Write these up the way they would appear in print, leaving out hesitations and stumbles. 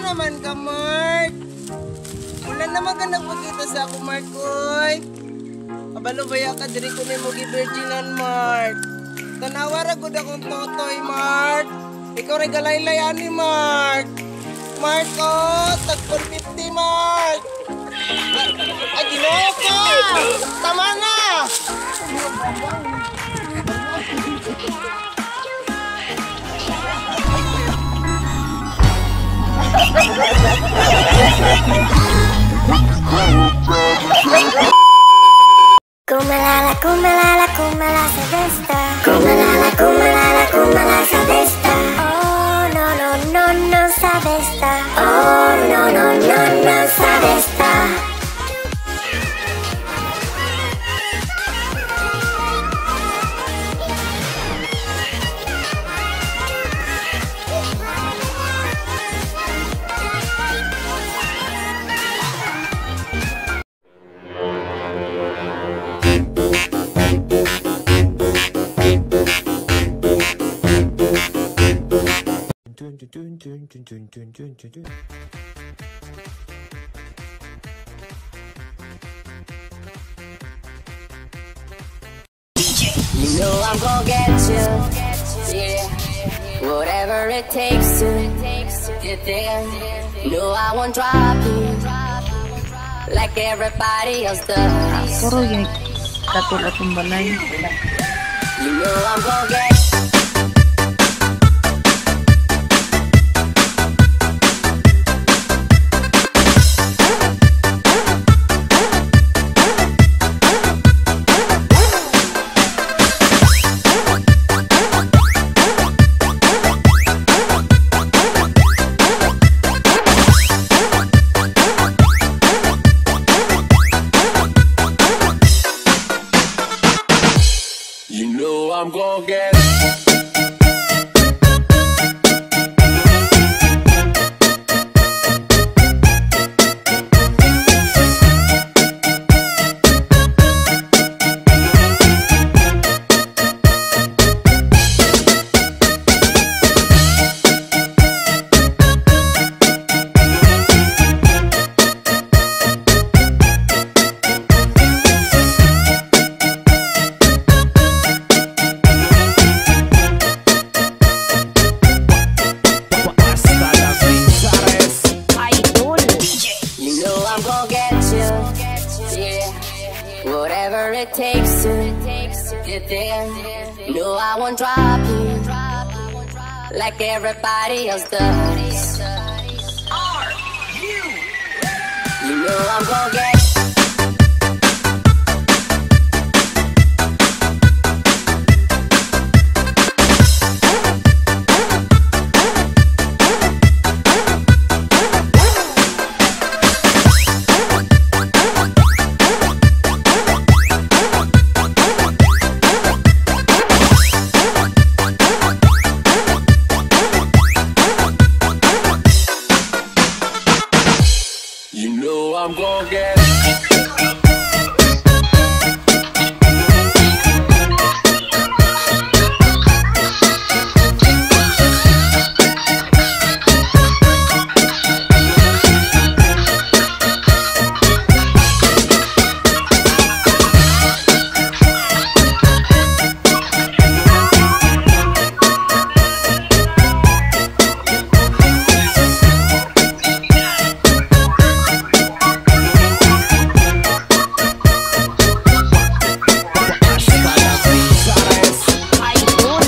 naman ka, Mark? Wala naman ka nagpakita sa ako, Mark, oy. Kabalo baya ka, diri ko ni mo gi-virginan, Mark. Tanawara ko akong totoy, Mark. Ikaw rin galay-layan ni Mark. Mark, oh, tagpon 50, Mark. Ay, ginoo ka! Tama na! Kumalala, kumalala, kumala sa Vesta. Kumalala, kumalala, kumala sa Vesta. Oh, no, no, no, no, sa Vesta. Oh, no, no, no, no, sa Vesta. You know I'm gonna get you, yeah. Whatever it takes to get there. No, I won't drop you like everybody else does. Puro yung katulad ng balay. You know I'm gonna get I'm gonna get whatever it takes to get there. No, I won't drop you like everybody else does. Are you? You know I'm gonna get. You know I'm gonna get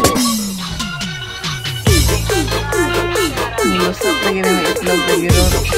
Nilusot lagi ng itlog lagi ron.